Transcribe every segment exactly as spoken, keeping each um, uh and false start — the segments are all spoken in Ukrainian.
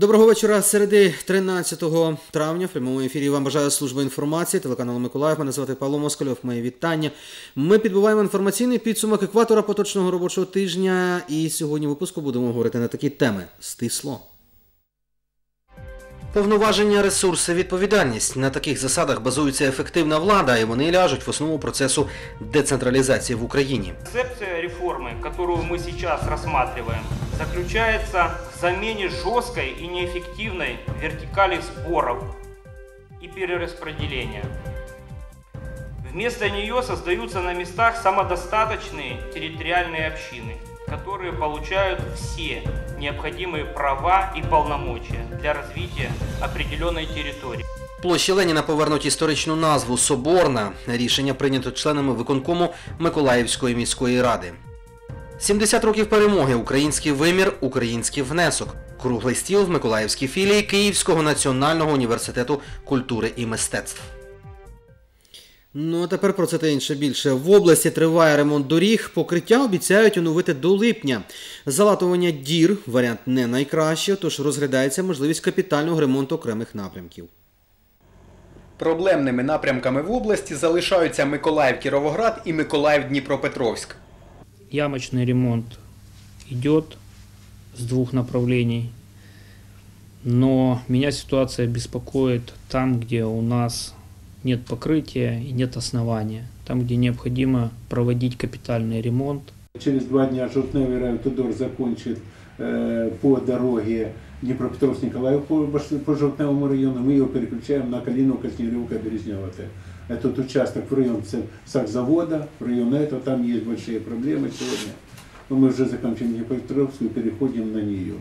Доброго вечора. Середи тринадцятого травня в прямому ефірі вам бажає служба інформації телеканалу Миколаїв. Мене звати Павло Москальов. Мої вітання. Ми підбиваємо інформаційний підсумок екватора поточного робочого тижня. І сьогодні в випуску будемо говорити на такі теми. Стисло. Повноваження, ресурси, відповідальність. На таких засадах базується ефективна влада, і вони ляжуть в основу процесу децентралізації в Україні. Концепция реформы, которую мы сейчас рассматриваем, заключается в замене жесткой и неэффективной вертикали сборов и перераспределения. Вместо нее создаются на местах самодостаточные территориальные общины, которые получают все необходимые права и полномочия для развития определенной территории. Площі Леніна повернуть історичну назву «Соборна». Рішення прийнято членами виконкому Миколаївської міської ради. сімдесят років перемоги. Український вимір, український внесок. Круглий стіл в Миколаївській філії Київського національного університету культури і мистецтв. Ну а тепер про це та інше більше. В області триває ремонт доріг. Покриття обіцяють оновити до липня. Залатування дір – варіант не найкращий, тож розглядається можливість капітального ремонту окремих напрямків. Проблемними напрямками в області залишаються Миколаїв-Кіровоград і Миколаїв-Дніпропетровськ. Ямочный ремонт идет с двух направлений, но меня ситуация беспокоит там, где у нас нет покрытия и нет основания, там, где необходимо проводить капитальный ремонт. Через два дня Жовтневый райавтодор закончит э, по дороге Днепропетровск-Николаев по, по Жовтневому району. Мы его переключаем на Калиновка, Снегиревка, Березнева-Т. Этот участок в район сахзавода, в район этого, там есть большие проблемы сегодня. Но мы уже закончим Днепропетровскую и переходим на нее.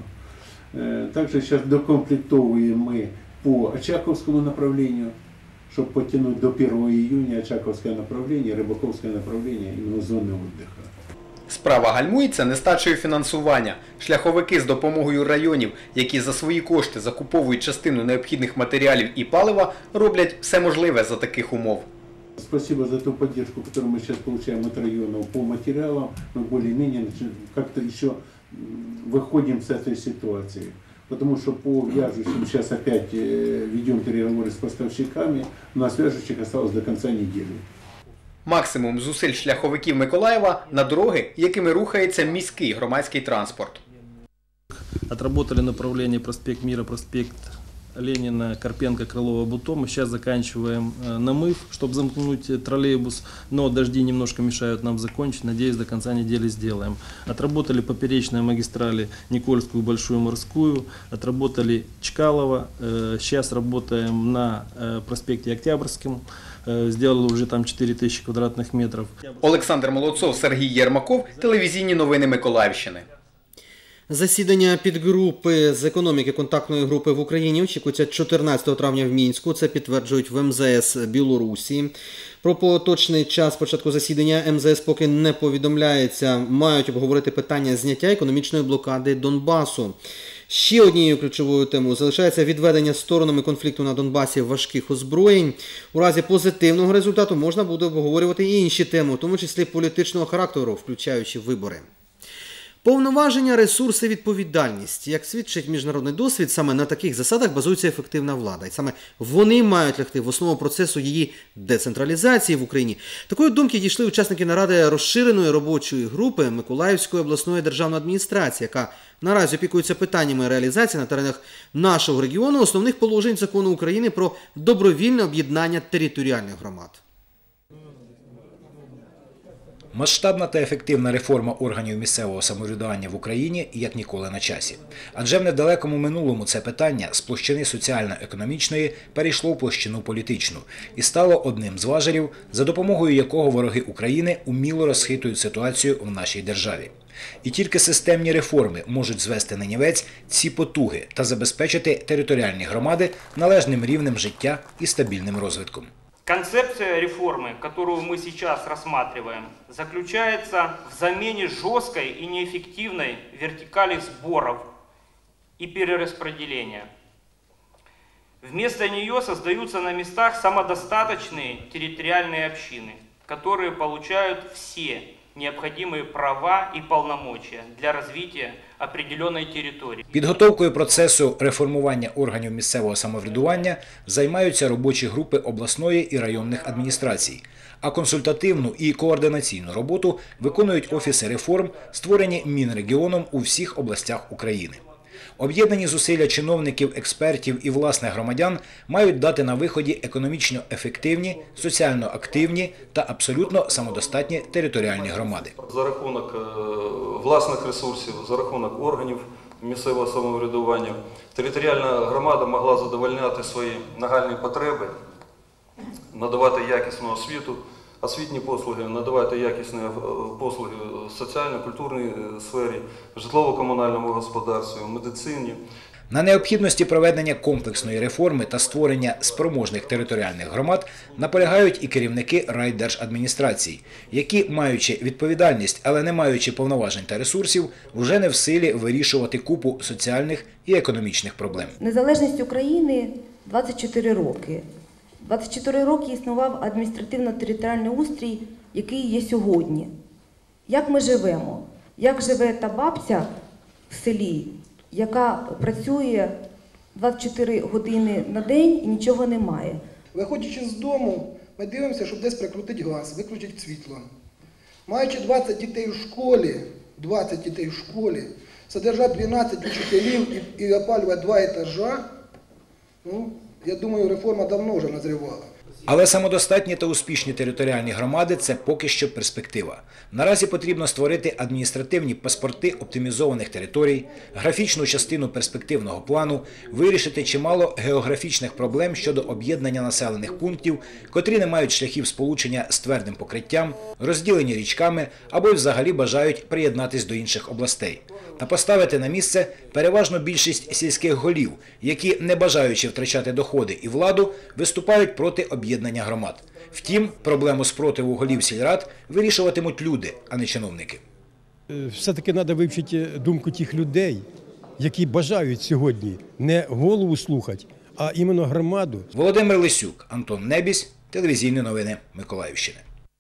Э, также сейчас докомплектовываем мы по Очаковскому направлению, чтобы потянуть до первого июня Очаковское направление, Рыбаковское направление, именно зоны отдыха. Справа гальмується нестачею фінансування. Шляховики з допомогою районів, які за свої кошти закуповують частину необхідних матеріалів і палива, роблять все можливе за таких умов. Спасибо за ту поддержку, которую мы сейчас получаем от районов по материалам. Мы более-менее как-то еще выходим с этой ситуации. Потому что по вяжущим сейчас опять ведем переговоры с поставщиками. У нас вяжущих осталось до конца недели. Максимум зусиль шляховиків Миколаєва на дороги, якими рухається міський громадський транспорт. Отработали направление проспект Мира, проспект Ленина, Карпенко, Крылова, Буто. Мы сейчас заканчиваем намыв, чтобы замкнуть троллейбус, но дожди немножко мешают нам закончить. Надеюсь, до конца недели сделаем. Отработали поперечные магистрали Никольскую, Большую, Морскую. Отработали Чкалово. Сейчас работаем на проспекте Октябрьском. Сделали вже там чотири тисячі квадратних метрів. Олександр Молодцов, Сергій Єрмаков, телевізійні новини Миколаївщини. Засідання підгрупи з економіки контактної групи в Україні очікується чотирнадцятого травня в Мінську. Це підтверджують в ем зе ес Білорусі. Про поточний час початку засідання ем зе ес поки не повідомляється. Мають обговорити питання зняття економічної блокади Донбасу. Ще однією ключовою темою залишається відведення сторонами конфлікту на Донбасі важких озброєнь. У разі позитивного результату можна буде обговорювати і інші теми, у тому числі політичного характеру, включаючи вибори. Повноваження, ресурси, відповідальність. Як свідчить міжнародний досвід, саме на таких засадах базується ефективна влада. І саме вони мають лягти в основу процесу її децентралізації в Україні. Такої думки дійшли учасники наради розширеної робочої групи Миколаївської обласної державної адміністрації, яка наразі опікується питаннями реалізації на теренах нашого регіону основних положень Закону України про добровільне об'єднання територіальних громад. Масштабна та ефективна реформа органів місцевого самоврядування в Україні як ніколи на часі. Адже в недалекому минулому це питання з площини соціально-економічної перейшло в площину політичну і стало одним з важелів, за допомогою якого вороги України уміло розхитують ситуацію в нашій державі. І тільки системні реформи можуть звести на нівець ці потуги та забезпечити територіальні громади належним рівнем життя і стабільним розвитком. Концепция реформы, которую мы сейчас рассматриваем, заключается в замене жесткой и неэффективной вертикали сборов и перераспределения. Вместо нее создаются на местах самодостаточные территориальные общины, которые получают все необходимые права и полномочия для развития определенной территории. Підготовкою процесу реформування органів місцевого самоврядування займаються робочі групи обласної і районних адміністрацій, а консультативну і координаційну роботу виконують офіси реформ, створені Мінрегіоном у всіх областях України. Об'єднані зусилля чиновників, експертів і власних громадян мають дати на виході економічно ефективні, соціально активні та абсолютно самодостатні територіальні громади. За рахунок власних ресурсів, за рахунок органів місцевого самоврядування територіальна громада могла задовольняти свої нагальні потреби, надавати якісну освіту, освітні послуги, надавати якісні послуги в соціально-культурній сфері, житлово-комунальному господарстві, медицині. На необхідності проведення комплексної реформи та створення спроможних територіальних громад наполягають і керівники райдержадміністрацій, які, маючи відповідальність, але не маючи повноважень та ресурсів, вже не в силі вирішувати купу соціальних і економічних проблем. Незалежність України – двадцять чотири роки. двадцять чотири роки існував адміністративно-територіальний устрій, який є сьогодні. Як ми живемо? Як живе та бабця в селі, яка працює двадцять чотири години на день і нічого немає? Виходячи з дому, ми дивимося, щоб десь прикрутити газ, виключити світло. Маючи двадцять дітей у школі, двадцять дітей у школі, содержати дванадцять вчителів і, і опалювати два етажа, ну, я думаю, реформа давно вже назрівала. Але самодостатні та успішні територіальні громади – це поки що перспектива. Наразі потрібно створити адміністративні паспорти оптимізованих територій, графічну частину перспективного плану, вирішити чимало географічних проблем щодо об'єднання населених пунктів, котрі не мають шляхів сполучення з твердим покриттям, розділені річками або й взагалі бажають приєднатись до інших областей. Та поставити на місце переважно більшість сільських голів, які, не бажаючи втрачати доходи і владу, виступають проти об'єднання громад. Втім, проблему спротиву голів сільрад вирішуватимуть люди, а не чиновники. Все-таки треба вивчити думку тих людей, які бажають сьогодні не голову слухати, а іменно громаду. Володимир Лисюк, Антон Небісь, телевізійні новини Миколаївщини.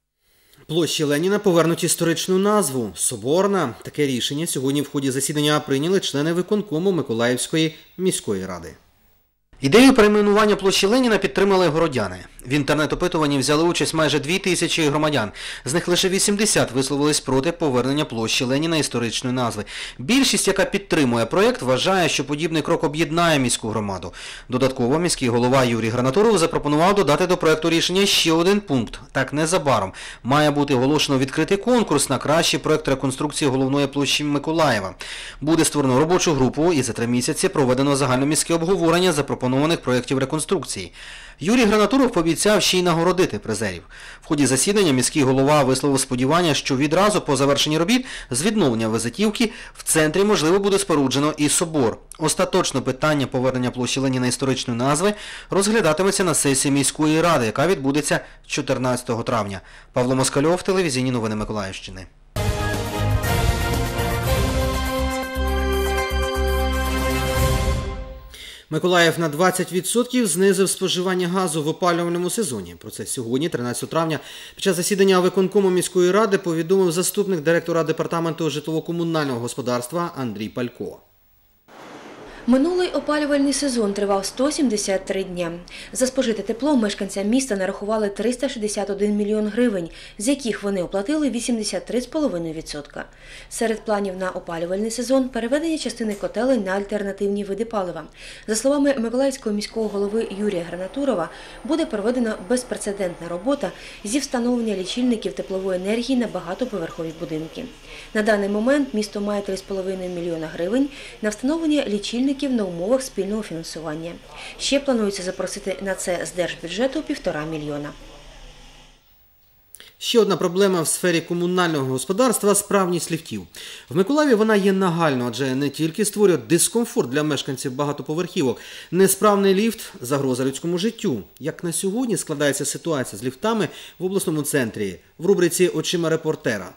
Площі Леніна повернуть історичну назву – Соборна. Таке рішення сьогодні в ході засідання прийняли члени виконкому Миколаївської міської ради. Ідею перейменування площі Леніна підтримали городяни. В інтернет-опитуванні взяли участь майже дві тисячі громадян. З них лише вісімдесят висловились проти повернення площі Леніна історичної назви. Більшість, яка підтримує проєкт, вважає, що подібний крок об'єднає міську громаду. Додатково міський голова Юрій Гранатуров запропонував додати до проєкту рішення ще один пункт. Так, незабаром має бути оголошено відкритий конкурс на кращий проєкт реконструкції головної площі Миколаєва. Буде створено робочу групу і за три місяці проведено загальноміське обговорення запропонованих проєктів реконструкції. Юрій Гранатуров пообіцяв ще й нагородити призерів. В ході засідання міський голова висловив сподівання, що відразу по завершенні робіт з відновлення визитівки в центрі, можливо, буде споруджено і собор. Остаточно питання повернення площі Леніна історичної назви розглядатиметься на сесії міської ради, яка відбудеться чотирнадцятого травня. Павло Москальов, телевізійні новини Миколаївщини. Миколаїв на двадцять відсотків знизив споживання газу в опалювальному сезоні. Про це сьогодні, тринадцятого травня, під час засідання виконкому міської ради повідомив заступник директора департаменту житлово-комунального господарства Андрій Палько. Минулий опалювальний сезон тривав сто сімдесят три дня. За спожите тепло мешканцям міста нарахували триста шістдесят один мільйон гривень, з яких вони оплатили вісімдесят три цілих п'ять десятих відсотка. Серед планів на опалювальний сезон – переведення частини котелень на альтернативні види палива. За словами Миколаївського міського голови Юрія Гранатурова, буде проведена безпрецедентна робота зі встановлення лічильників теплової енергії на багатоповерхові будинки. На даний момент місто має три цілих п'ять десятих мільйона гривень на встановлення лічильників на умовах спільного фінансування. Ще планується запросити на це з держбюджету півтора мільйона. Ще одна проблема в сфері комунального господарства – справність ліфтів. В Миколаєві вона є нагальною, адже не тільки створює дискомфорт для мешканців багатоповерхівок. Несправний ліфт – загроза людському життю. Як на сьогодні складається ситуація з ліфтами в обласному центрі? В рубриці «Очима репортера».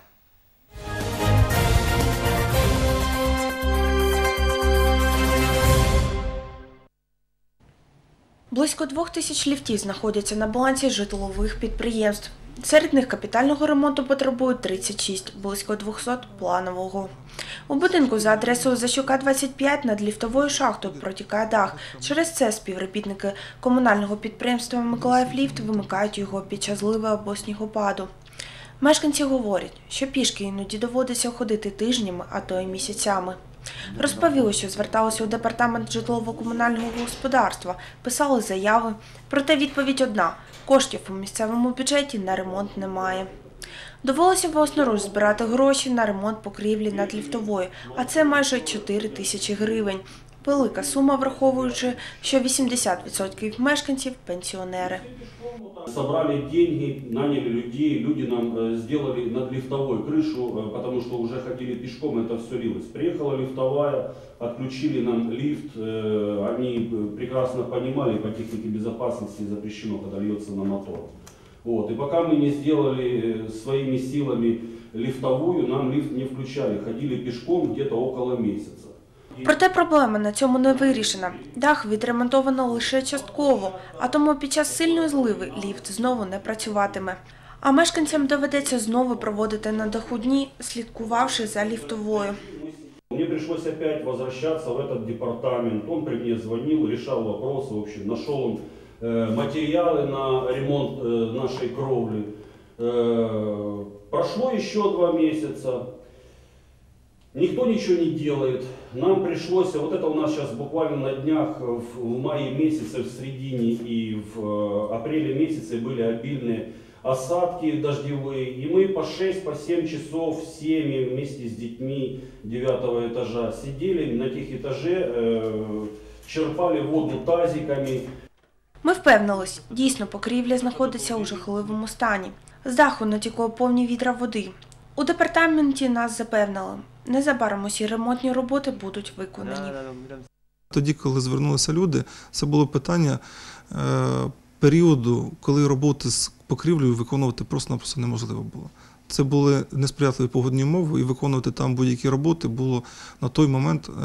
Близько двох тисяч ліфтів знаходяться на балансі житлових підприємств. Серед них капітального ремонту потребують тридцять шість, близько двохсот – планового. У будинку за адресою Защука, двадцять п'ять над ліфтовою шахтою протікає дах. Через це співробітники комунального підприємства «Миколаївліфт» вимикають його під час зливи або снігопаду. Мешканці говорять, що пішки іноді доводиться ходити тижнями, а то й місяцями. Розповіли, що зверталися у департамент житлово-комунального господарства, писали заяви, проте відповідь одна – коштів у місцевому бюджеті на ремонт немає. Довелося власноруч збирати гроші на ремонт покрівлі над ліфтовою, а це майже чотири тисячі гривень. Велика сума, враховуючи, що вісімдесят відсотків мешканців – пенсіонери. Собрали деньги, наняли людей, люди нам сделали над лифтовой крышу, потому что уже ходили пешком, это все лилось. Приехала лифтовая, отключили нам лифт, они прекрасно понимали, по технике безопасности запрещено, когда льется на мотор. Вот. И пока мы не сделали своими силами лифтовую, нам лифт не включали, ходили пешком где-то около месяца. Проте проблема на цьому не вирішена. Дах відремонтовано лише частково, а тому під час сильної зливи ліфт знову не працюватиме. А мешканцям доведеться знову проводити на даху дні, слідкувавши за ліфтовою. Мне пришлось опять возвращаться в этот департамент. Он при мне звонил, решал вопросы, в общем, нашел он э, материалы на ремонт э, нашей кровли. Э, прошло еще два месяца. Никто ничего не делает. Нам пришлось, вот это у нас сейчас буквально на днях, в мае месяце, в середине и в апреле месяце были обильные осадки дождевые. И мы по шесть, по семь часов с семьей вместе с детьми девятого этажа сидели на тех этаже, э, черпали воду тазиками. Ми впевнились, дійсно покрівля знаходиться у жахливому стані. З даху натікло повні відра води. У департаменті нас запевнили, незабаром усі ремонтні роботи будуть виконані. Тоді, коли звернулися люди, це було питання е, періоду, коли роботи з покрівлею виконувати просто-напросто неможливо було. Це були несприятливі погодні умови, і виконувати там будь-які роботи було на той момент, е,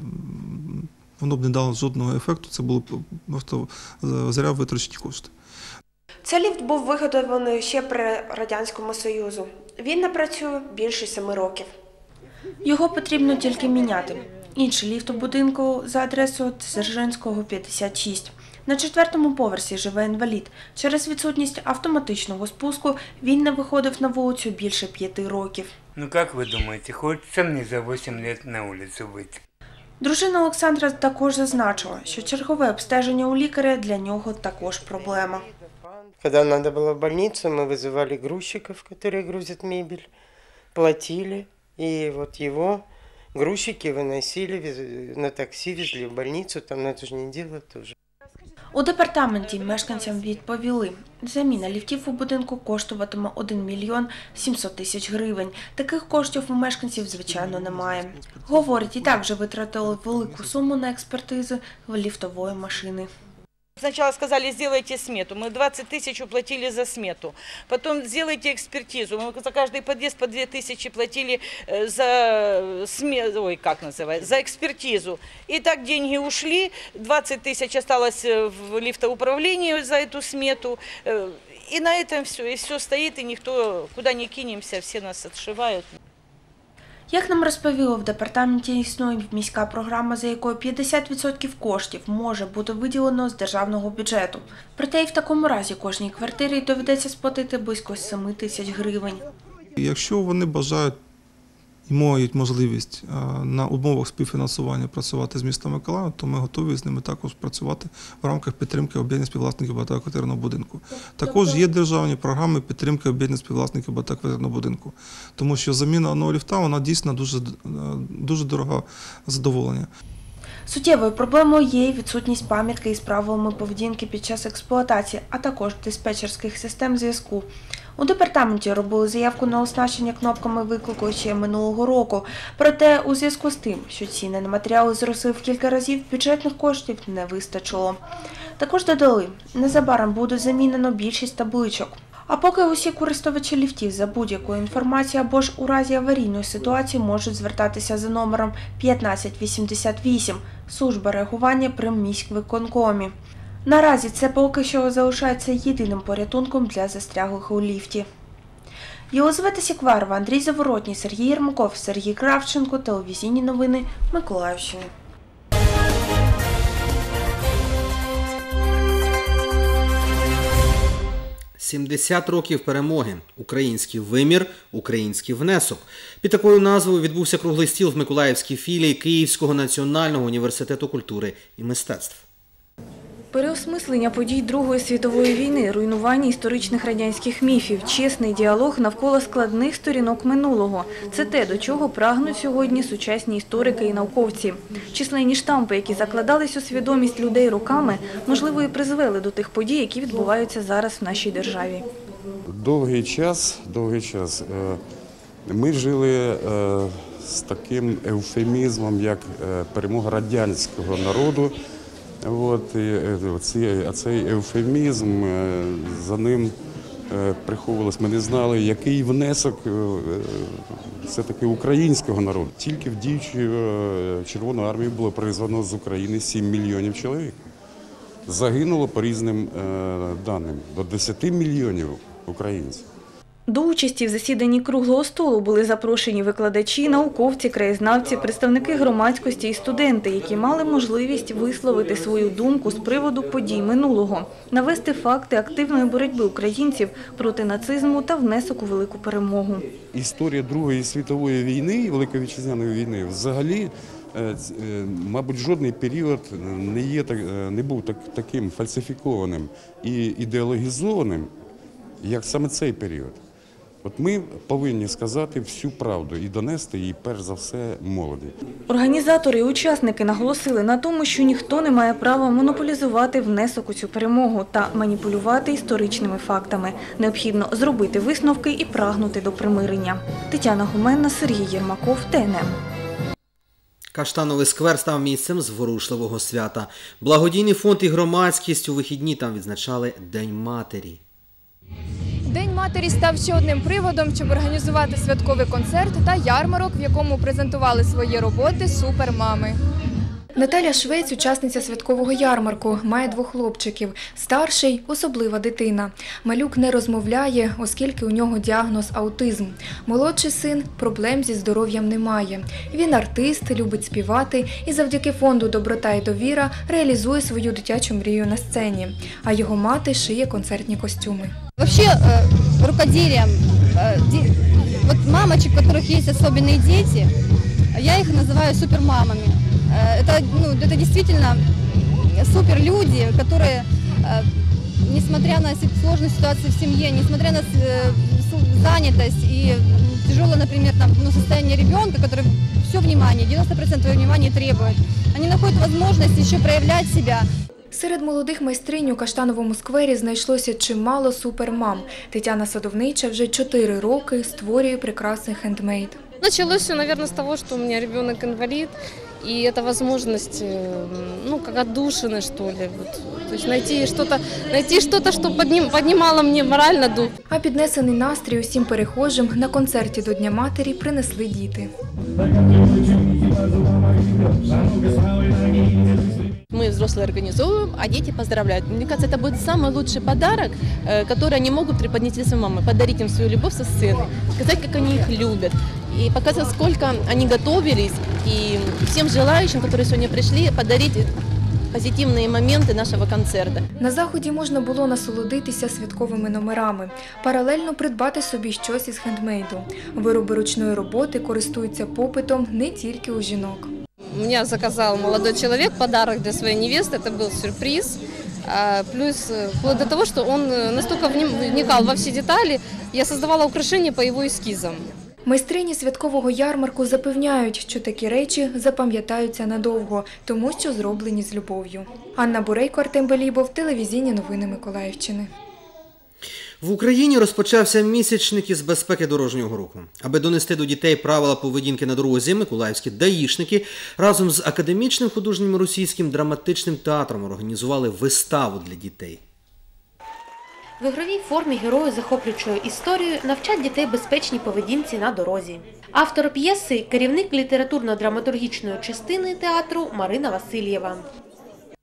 воно б не дало жодного ефекту, це було просто зря витрачені кошти. Цей ліфт був виготовлений ще при Радянському Союзу. Він не працює більше семи років. Його потрібно тільки міняти. Інший ліфт у будинку за адресою Дзержинського, п'ятдесят шість. На четвертому поверсі живе інвалід. Через відсутність автоматичного спуску він не виходив на вулицю більше п'яти років. Ну як ви думаєте, хочеться мені за вісім років на вулицю вийти? Дружина Олександра також зазначила, що чергове обстеження у лікаря для нього також проблема. Когда надо было в больницу, мы вызывали грузчиков, которые грузят мебель, платили, и вот его грузчики выносили на такси, везли в больницу, там на эту же неделю тоже. У департаменті мешканцям відповіли, заміна ліфтів у будинку коштуватиме один мільйон сімсот тисяч гривень. Таких коштів у мешканців, звичайно, немає. Говорять, і так вже витратили велику суму на експертизи ліфтової машини. Сначала сказали, сделайте смету. Мы двадцать тысяч уплатили за смету. Потом сделайте экспертизу. Мы за каждый подъезд по две тысячи платили за, сме... Ой, как называется? За экспертизу. И так деньги ушли. двадцать тысяч осталось в лифтоуправлении за эту смету. И на этом все. И все стоит, и никто, куда не кинемся, все нас отшивают. Як нам розповіло, в департаменті існує міська програма, за якою п'ятдесят відсотків коштів може бути виділено з державного бюджету. Проте і в такому разі кожній квартирі доведеться сплатити близько семи тисяч гривень. Якщо вони бажають і мають можливість на умовах співфінансування працювати з містом Миколаїв, то ми готові з ними також працювати в рамках підтримки об'єднання співвласників багатоквартирного будинку. Також є державні програми підтримки об'єднання співвласників багатоквартирного будинку, тому що заміна одного ліфта, вона дійсно дуже, дуже дорога задоволення. Суттєвою проблемою є і відсутність пам'ятки із правилами поведінки під час експлуатації, а також диспетчерських систем зв'язку. У департаменті робили заявку на оснащення кнопками виклику ще минулого року. Проте у зв'язку з тим, що ціни на матеріали зросли в кілька разів, бюджетних коштів не вистачило. Також додали, незабаром буде замінено більшість табличок. А поки усі користувачі ліфтів за будь-якою інформацією або ж у разі аварійної ситуації можуть звертатися за номером п'ятнадцять вісімдесят вісім, служба реагування при міськвиконкомі. Наразі це поки що залишається єдиним порятунком для застряглих у ліфті. Єлизавета Сікварова, Андрій Заворотній, Сергій Єрмаков, Сергій Кравченко, телевізійні новини Миколаївщини. сімдесят років перемоги. Український вимір, український внесок. Під такою назвою відбувся круглий стіл в Миколаївській філії Київського національного університету культури і мистецтв. Переосмислення подій Другої світової війни, руйнування історичних радянських міфів, чесний діалог навколо складних сторінок минулого – це те, до чого прагнуть сьогодні сучасні історики і науковці. Численні штампи, які закладались у свідомість людей роками, можливо, і призвели до тих подій, які відбуваються зараз в нашій державі. Довгий час, довгий час ми жили з таким евфемізмом, як перемога радянського народу. От, і цей, цей евфемізм, за ним приховувалось, ми не знали, який внесок все-таки українського народу. Тільки в діючу Червону армію було призвано з України сім мільйонів чоловік. Загинуло по різним даним до десяти мільйонів українців. До участі в засіданні круглого столу були запрошені викладачі, науковці, краєзнавці, представники громадськості і студенти, які мали можливість висловити свою думку з приводу подій минулого, навести факти активної боротьби українців проти нацизму та внесок у велику перемогу. Історія Другої світової війни, Великої Вітчизняної війни, взагалі, мабуть, жодний період не, є, не був так, таким фальсифікованим і ідеологізованим, як саме цей період. От ми повинні сказати всю правду і донести її, перш за все, молоді. Організатори і учасники наголосили на тому, що ніхто не має права монополізувати внесок у цю перемогу та маніпулювати історичними фактами. Необхідно зробити висновки і прагнути до примирення. Тетяна Гуменна, Сергій Єрмаков, Т Н М. Каштановий сквер став місцем зворушливого свята. Благодійний фонд і громадськість у вихідні там відзначали День матері. День матері став ще одним приводом, щоб організувати святковий концерт та ярмарок, в якому презентували свої роботи супермами. Наталя Швець – учасниця святкового ярмарку, має двох хлопчиків. Старший – особлива дитина. Малюк не розмовляє, оскільки у нього діагноз аутизм. Молодший син проблем зі здоров'ям не має. Він артист, любить співати і завдяки фонду «Доброта і довіра» реалізує свою дитячу мрію на сцені. А його мати шиє концертні костюми. Вообще, э, рукоделием, э, де, вот мамочек, у которых есть особенные дети, я их называю супермамами. Э, это, ну, это действительно суперлюди, которые, э, несмотря на сложную ситуацию в семье, несмотря на э, занятость и тяжелое, например, там, ну, состояние ребенка, который все внимание, девяносто процентов внимания требует, они находят возможность еще проявлять себя. Серед молодих майстринь у Каштановому сквері знайшлося чимало супермам. Тетяна Садовнича вже чотири роки створює прекрасний хендмейд. Началось все, наверное, с того, что у меня ребенок инвалид, и это возможность, ну, как отдушины, что ли. Вот. То есть найти что-то, найти что-то, что подним, поднимало мне морально дух. А піднесений настрій усім перехожим на концерті до Дня матері принесли діти. Мы, взрослые, организовываем, а дети поздравляют. Мне кажется, это будет самый лучший подарок, который они могут преподнести своей маме. Подарить им свою любовь со сцены, сказать, как они их любят. И показать, сколько они готовились. И всем желающим, которые сегодня пришли, подарить позитивні моменти нашого концерту. На заході можна було насолодитися святковими номерами, паралельно придбати собі щось із хендмейду. Вироби ручної роботи користуються попитом не тільки у жінок. Мне заказал молодой человек подарок для своей невесты, это был сюрприз. Плюс вплоть до того, что он настолько вникал во все детали, я создавала украшения по его эскизам. Майстрині святкового ярмарку запевняють, що такі речі запам'ятаються надовго, тому що зроблені з любов'ю. Анна Бурейко, Артем Белібов, телевізійні новини Миколаївщини. В Україні розпочався місячник із безпеки дорожнього руху. Аби донести до дітей правила поведінки на дорозі, миколаївські даїшники разом з академічним художнім російським драматичним театром організували виставу для дітей. В ігровій формі герої захоплюючою історією навчать дітей безпечній поведінці на дорозі. Автор п'єси – керівник літературно-драматургічної частини театру Марина Васильєва.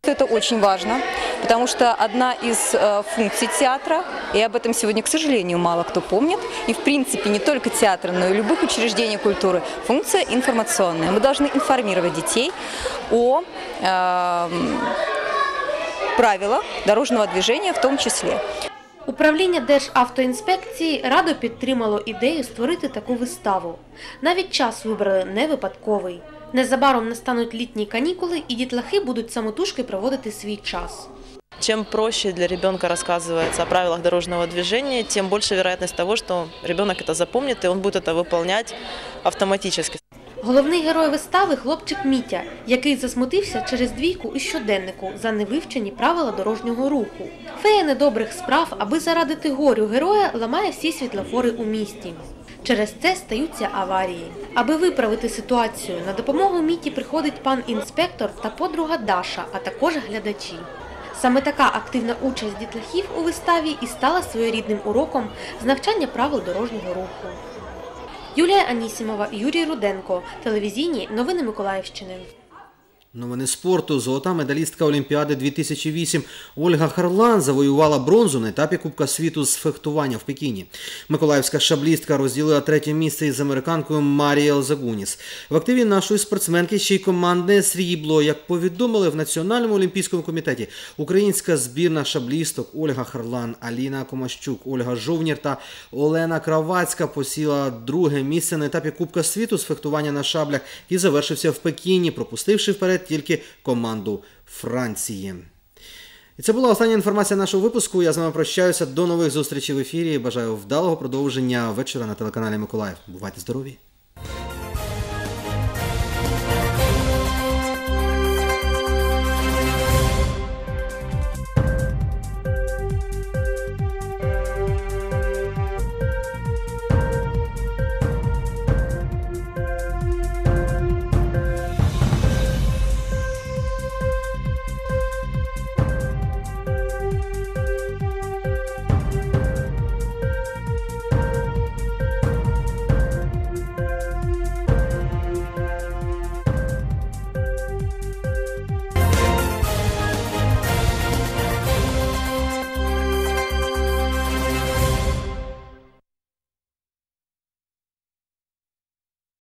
что это очень важно, потому что одна из функций театра, и об этом сегодня, к сожалению, мало кто помнит, и в принципе не только театра, но и любых учреждений культуры, функция информационная. Мы должны информировать детей о э, правилах дорожного движения в том числе. Управління Державтоінспекції радо підтримало ідею створити таку виставу. Навіть час вибрали не випадковий. Незабаром настануть літні канікули, і дітлахи будуть самотужки проводити свій час. Чем проще для ребенка рассказывается о правилах дорожного движения, тем больше вероятность того, что ребенок это запомнит, и он будет это выполнять автоматически. Головний герой вистави – хлопчик Мітя, який засмутився через двійку у щоденнику за невивчені правила дорожнього руху. Фея недобрих справ, аби зарадити горю героя, ламає всі світлофори у місті. Через це стаються аварії. Аби виправити ситуацію, на допомогу Міті приходить пан інспектор та подруга Даша, а також глядачі. Саме така активна участь дітлахів у виставі і стала своєрідним уроком з навчання правил дорожнього руху. Юлія Анісімова, Юрій Руденко. Телевізійні новини Миколаївщини. Новини спорту. Золота медалістка Олімпіади дві тисячі вісім Ольга Харлан завоювала бронзу на етапі Кубка світу з фехтування в Пекіні. Миколаївська шаблістка розділила третє місце із американкою Марієл Загуніс. В активі нашої спортсменки ще й командне срібло. Як повідомили в Національному олімпійському комітеті, українська збірна шаблісток Ольга Харлан, Аліна Комащук, Ольга Жовнір та Олена Кравацька посіла друге місце на етапі Кубка світу з фехтування на шаблях, який завершився в Пекіні, пропустивши вперед тільки команду Франції. І це була остання інформація нашого випуску. Я з вами прощаюся. До нових зустрічей в ефірі. Бажаю вдалого продовження вечора на телеканалі Миколаїв. Бувайте здорові!